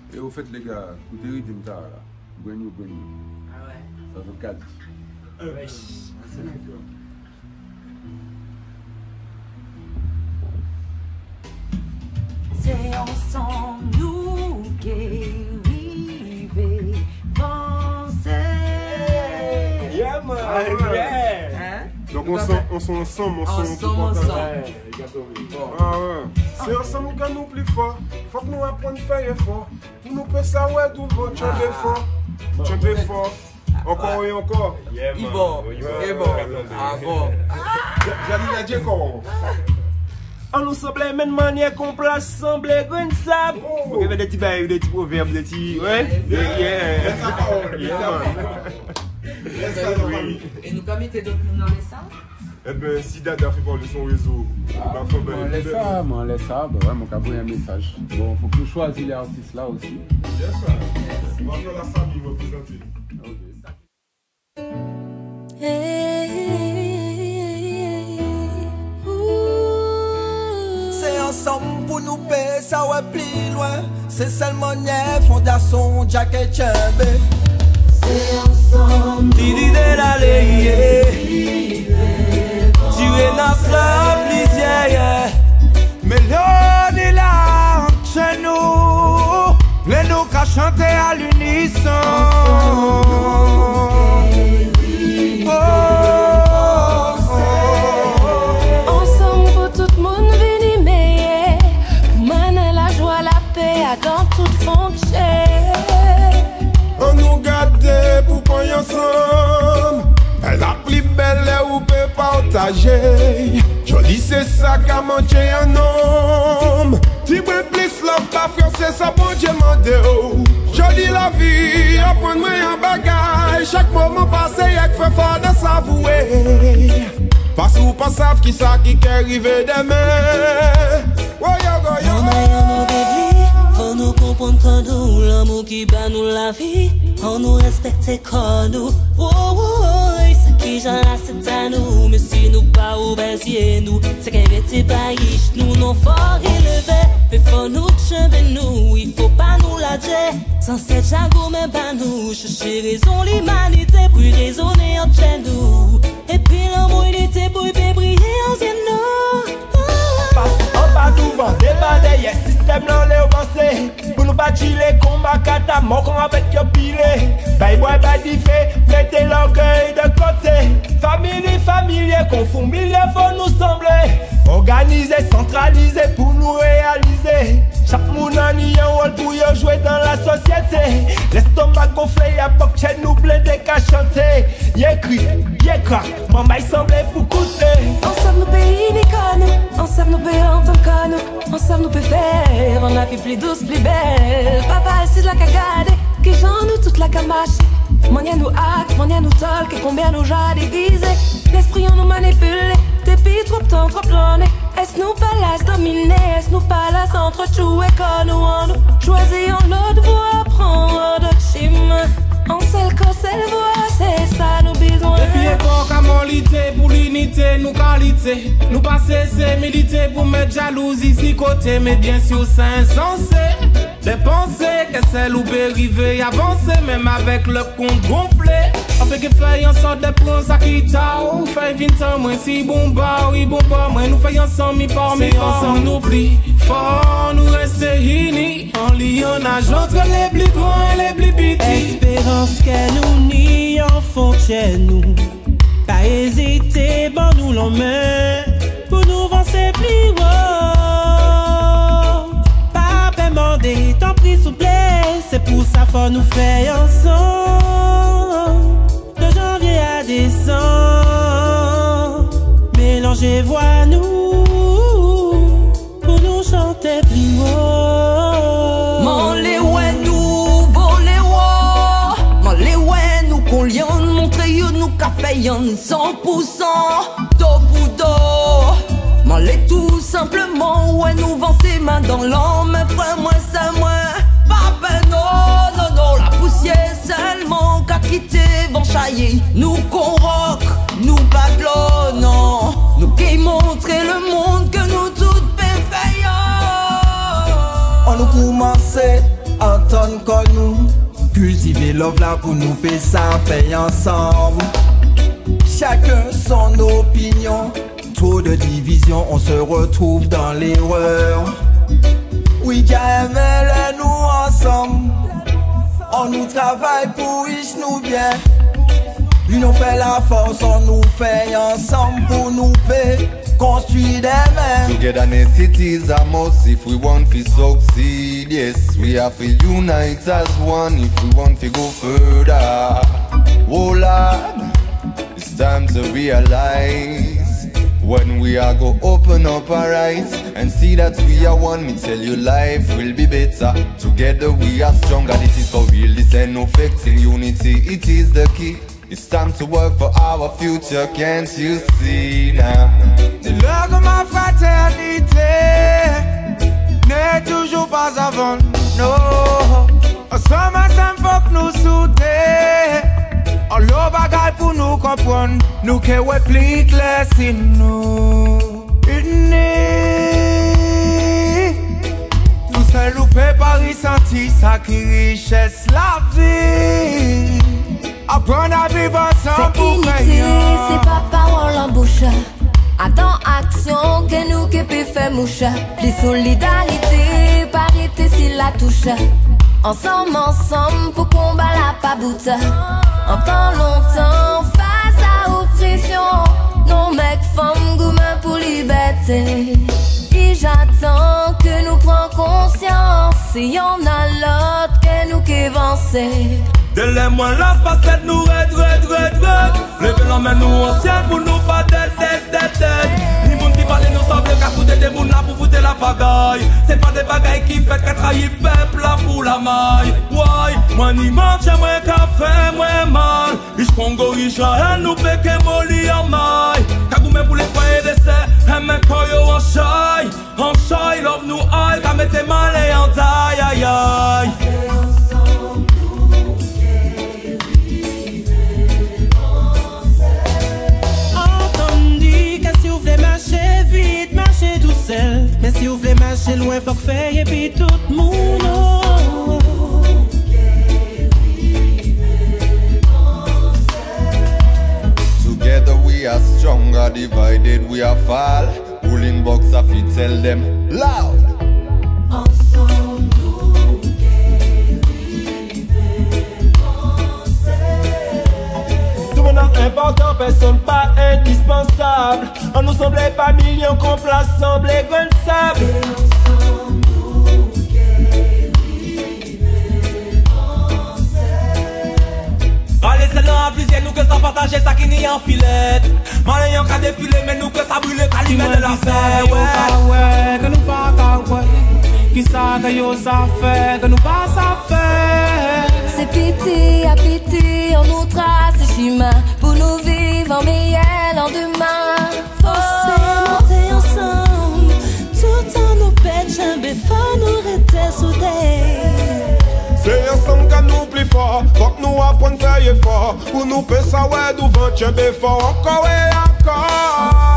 Et au fait, les gars, vous avez dit ça là. Brand-new. Ah ouais. Ça fait 4. C'est ensemble nous guérir, penser. Yeah, man! Hein? Donc on sont ensemble, Ensemble. Ah ouais. C'est ensemble que nous plus fort. Faut que nous apprenions à faire effort. Pour nous faire ça, ouais, tout le monde, champion fort. Champion fort. Encore et encore. Il bon. Ah bon. J'allais dire comment. On nous semble même manière qu'on place semble grain de sable. Vous avez des petits bails, des petits proverbes, des petits. Ouais? Yeah. Et nous, comme il était donc nous dans les salles? Eh ben, si Dada fait parler son réseau, On laisse ça, bah ouais, mon cabot, un message. Bon, faut que nous choisissions les artistes là aussi. Yes, sir. On va faire la famille représentée. C'est ensemble pour nous payer, ça ouais plus loin. C'est seulement une fondation, Jack et Chembe. C'est ensemble Didi de la leye, tu es dans la plusieurs. Mélodie là, chez nous, les nous qu'à chanter à l'unisson. ensemble pour tout le monde venir meilleur. Pour mener la joie, la paix dans toute fonction. On nous garde pour qu'on y ensemble. Elle la plus belle où peut partager. Joli c'est ça qu'a mangé un homme. Tu veux plus love pas frère c'est ça bon Dieu mandé. Joli la vie, apprendre-moi un bagage. Chaque moment passé y'a que fait fort de s'avouer. Parce ou pas savent qui ça qui arrive demain. Faut nous comprendre quand nous, l'amour qui bat nous la vie. On nous respecte quand nous. Ce qui j'en a c'est à nous. Mais si nous pas ouvert nous, c'est qu'un petit pays, nous non fort élevé. Mais faut nous chamber nous, il faut pas nous lâcher. Sans cette jago même pas nous. Chercher raison l'humanité pour raisonner entre nous. Et puis l'amour il était pour briller en nous. On va nous vendre des badailles, y'a système dans les avancées. Pour nous bâtir les combats, kata, mort qu'on avec yo pilé. Bye boy, bye diffé, mettez l'orgueil de côté. Familier, confond milliers, faut nous sembler. Organiser, centraliser pour nous réaliser. Chaque monde a un rôle pour y jouer dans la société. L'estomac gonflé, y'a pas que chez nous blindé qu'à chanter. Y'a cri, y'a crack, maman il semblait pour coûter. Ensemble nous pays ni connu, ensemble nous pays entendre connu, ensemble nous peut faire, on a vie plus douce, plus belle. Papa c'est la cagade, que j'en nous toute la camache. Monia nous hack, monia nous talk, et combien nous j'ai déguisé. L'esprit on nous manipule, depuis trop de temps, trop plané. Est-ce nous palace dominé, est-ce nous palace entre tout et quand nous en nous choisissons l'autre voie, prendre d'autres chemins. En seul corps, seule voix, c'est ça nous besoin. Depuis époque à molité pour l'unité, nous qualité. Nous passer c'est militer pour mettre jalousie si côté, mais bien sûr c'est insensé. Des pensées que celle où peut arriver avancer, même avec le compte gonflé. On fait que faire en sorte de prendre ça qui t'a ou fait 20 ans moins si bon bah oui bon pas moins nous faisons ensemble mi par mi ensemble nous plie fort nous rester unis en lionnage entre les plus grands et les plus petits. Espérance que nous n'y en font chez nous. Pas hésiter, bon nous l'en main pour nous avancer plus haut. Pas demander, tant pis s'il vous plaît. C'est pour ça faut nous faire ensemble. De janvier à décembre, mélangez voix nous pour nous chanter plus haut. M'en les ouais nous voler ouais. M'en les ouais nous qu'on lion montrer you nous café yon 100% dos pour dos. M'en les tout simplement ouais nous vancer main dans l'homme frère moi c'est moi. Papa non non non la poussière seulement qu'à quitter vent chailler. Nous qu'on rock, nous babylonons. Nous qui montrer le monde que nous toutes péfaillons. On nous commence à entendre encore nous. Cultiver love là pour nous payer ça fait ensemble. Chacun son opinion. Trop de division, on se retrouve dans l'erreur. Oui, Dieu nous ensemble. On nous travaille pour riche nous bien. L'union fait la force, on nous fait ensemble pour nous payer. Construire des mains. Togetherness it is a must if we want to succeed. Yes, we have to unite as one if we want to go further. Oh Lord, it's time to realize when we are go open up our eyes and see that we are one. Me tell you life will be better. Together we are stronger. This is for real. This ain't no fake thing. Unity, it is the key. It's time to work for our future, can't you see now? C'est l'heure de ma fraternité n'est toujours pas avant, non. Ensemble, ensemble, faut que nous souder. On l'eau bagaille pour nous comprendre. Nous qui plus clair, c'est nous. Unis. Nous seuls nous préparer sentir ça qui richesse la vie. Apprendre à vivre ensemble pour unité, c'est pas parole en bouche. Attends action que nous qui peut faire mouche. Plus solidarité, parité s'il la touche. Ensemble, ensemble pour combattre la paboute. En temps longtemps face à oppression. Non mec, femme, gourmand pour liberté. Et j'attends que nous prenions conscience. Si y'en a l'autre que nous qui avancons. De l'aime-moi là, parce que nous red. Levez la main nous anciens pour nous pas d'être. Les gens qui parlent nous semblent qu'à foutre des gens là pour foutre la pagaille. C'est pas des bagailles qui fait qu'à trahir peuple là pour la maille. Ouais, moi ni manche, moi qu'à faire, moi mal. Ich Congo, Israël, nous péquez molly en maille. Kagoumé pour les foyers d'essai, un mec koyo en chai, love nous aïe, qu'à mettre mal et en taille, aïe aïe. Mais si vous voulez marcher loin, faut que faire et puis tout le monde. Together we are stronger, divided we are fall. Pulling box of it, tell them loud. Ensemble, nous tout le monde est important, personne pas indispensable. On nous semblait pas millions qu'on place semblait grain de sable. Allez, c'est là, plusieurs nous que ça partage, ça qui n'y en filette. Malé y'en qu'à défiler, mais nous que ça brûle, qu'à lui mettre de la paix. Ouais, que nous pas qu'à ouais. Qui ça que yo ça fait, que nous pas ça fait. c'est pitié à pitié, on nous trace le chemin pour nous vivre en meilleur lendemain. Faut monter ensemble, tout en nous pète, mais faut nous rester soudés. C'est ensemble qu'à nous plus fort, faut que nous apprenions à faire fort. Pour nous faire ça, ouais, d'où venir fort, encore et encore.